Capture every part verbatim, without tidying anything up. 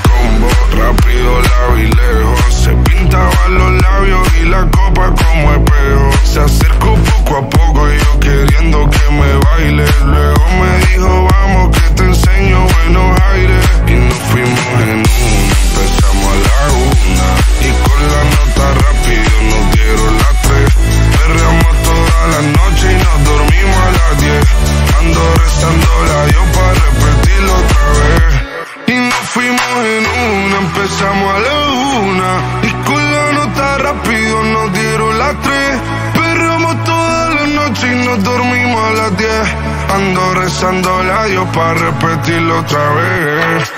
combo, rápido la vi lejos. Se pintaba los labios y la copa como espejo. Se acercó poco a poco y yo queriendo que me baile. Luego me dijo vamos que te enseño buenos aires. Y nos fuimos en una, empezamos a la una. Y con la nota rápido nos dieron las tres. Perreamos toda la noche y nos dormimos a las diez. Ando rezando la Dios para repetirlo otra vez. Y nos fuimos en una, empezamos a la una. Y con la nota rápido nos dieron las tres. Perreamos toda la noche y nos dormimos a las diez. Ando rezando la Dios para repetirlo otra vez.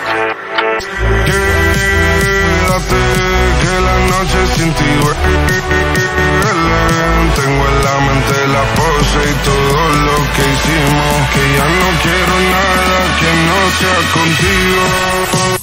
Quédate que la noche sin ti duele. Tengo en la mente la pose y todo lo que hicimos. Que ya no quiero nada que no sea contigo.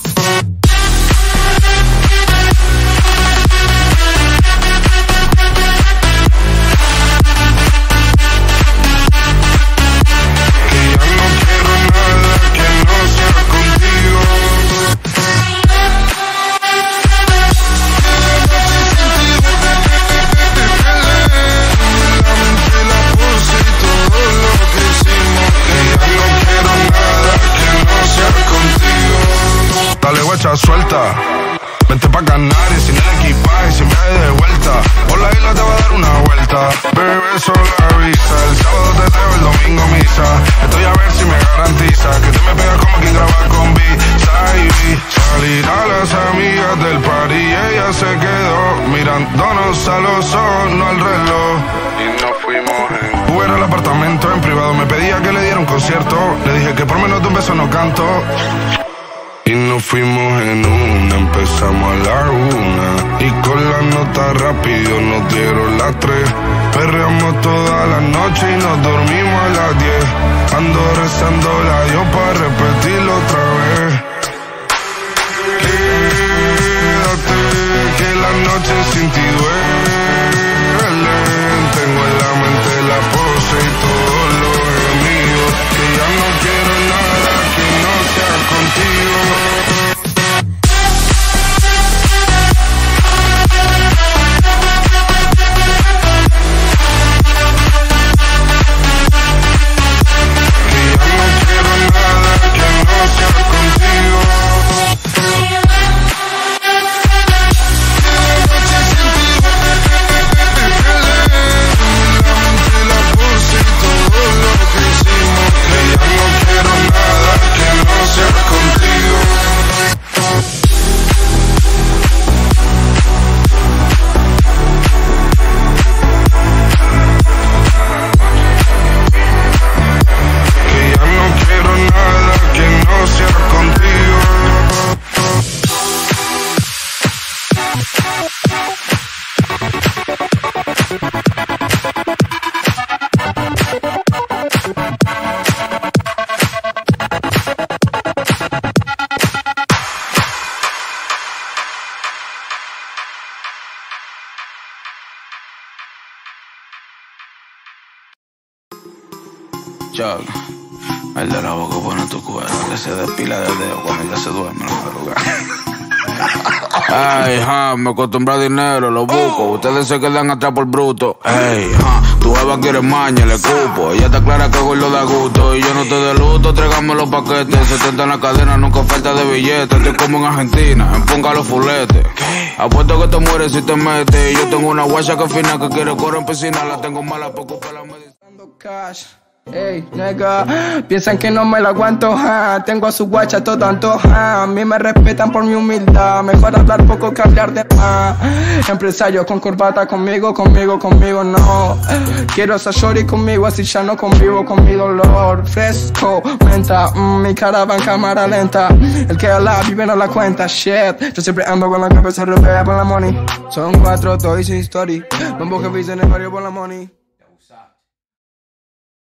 Suelta, vente pa' Canarias sin el equipaje, sin viaje de vuelta. Por la isla te va a dar una vuelta. Bebé, solo avisa. El sábado te dejo, el domingo misa. Estoy a ver si me garantiza que te me pegas como quien graba con Visa y vi salir a las amigas del party y ella se quedó mirándonos a los ojos, no al reloj. Y nos fuimos en Uber al apartamento en privado. Me pedía que le diera un concierto. Le dije que por menos de un beso no canto. Y nos fuimos en una, empezamos a la una. Y con la nota rápido nos dieron las tres. Perreamos toda la noche y nos dormimos a las diez. Ando rezando la Dios para repetirlo otra vez. Quédate que la noche sin ti duele. Tengo en la mente la pose y todo lo gemido. Que ya no quiero nada que no sea contigo. Chuck, el de la boca pone tu cuero, que se despila de dedo cuando ya se duerme en la madrugada. Ay, ja, me acostumbro a dinero, lo busco. Ustedes se quedan atrás por bruto. Ey, ja, tu jeva quiere maña, le cupo. Ella está clara que gordo da gusto. Y yo no te de luto, tráigame los paquetes. setenta en la cadena, nunca falta de billetes. Estoy como en Argentina, emponga los fuletes. Apuesto que te mueres si te metes. Y yo tengo una guacha que fina que quiere correr en piscina. La tengo mala, poco para la medicina. Ey, nega, piensan que no me la aguanto, ja. Tengo a su guacha todo tanto, ja. A mí me respetan por mi humildad. Mejor hablar poco que hablar de más. Empresario con corbata conmigo, conmigo, conmigo no. Quiero esa shorty conmigo, así ya no convivo con mi dolor. Fresco, menta, mm, mi cara va en cámara lenta. El que la vive no la cuenta, shit. Yo siempre ando con la cabeza revés por la money. Son cuatro toys y story. Mambo que en el barrio por la money.